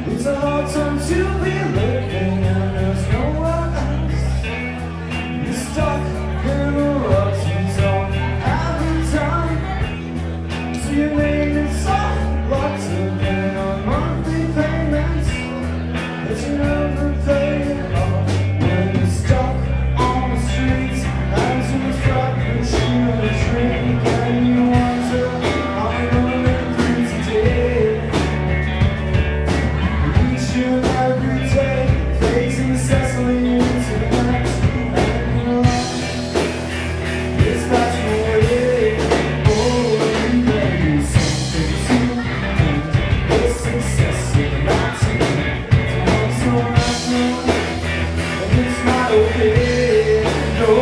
It's a hard time to be living and there's nowhere else. You're stuck in a rut and don't have the time. So you made it so locked up in on monthly payments that you never pay off. When you're stuck on the streets and too much frappuccino to drink, and you wonder how you're gonna live through today. Every day, facing incessantly into the night, and your life is passing away. Oh, you gotta do something too, and this success is not too. I'm so natural, and it's not okay. No.